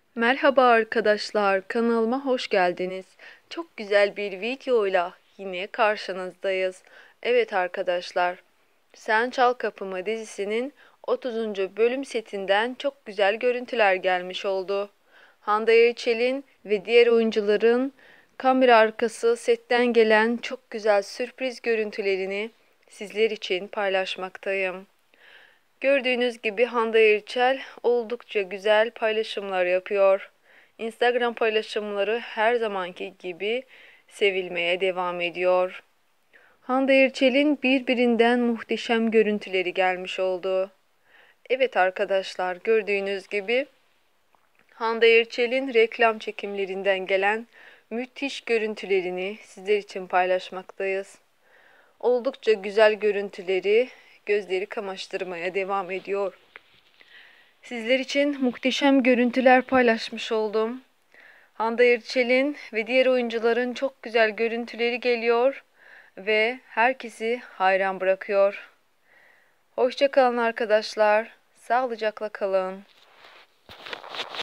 Merhaba arkadaşlar, kanalıma hoş geldiniz. Çok güzel bir videoyla yine karşınızdayız. Evet arkadaşlar, Sen Çal Kapımı dizisinin 30. bölüm setinden çok güzel görüntüler gelmiş oldu. Hande Erçel'in ve diğer oyuncuların kamera arkası setten gelen çok güzel sürpriz görüntülerini sizler için paylaşmaktayım. Gördüğünüz gibi Hande Erçel oldukça güzel paylaşımlar yapıyor. Instagram paylaşımları her zamanki gibi sevilmeye devam ediyor. Hande Erçel'in birbirinden muhteşem görüntüleri gelmiş oldu. Evet arkadaşlar, gördüğünüz gibi Hande Erçel'in reklam çekimlerinden gelen müthiş görüntülerini sizler için paylaşmaktayız. Oldukça güzel görüntüleri gözleri kamaştırmaya devam ediyor. Sizler için muhteşem görüntüler paylaşmış oldum. Hande Erçel'in ve diğer oyuncuların çok güzel görüntüleri geliyor ve herkesi hayran bırakıyor. Hoşça kalın arkadaşlar. Sağlıcakla kalın.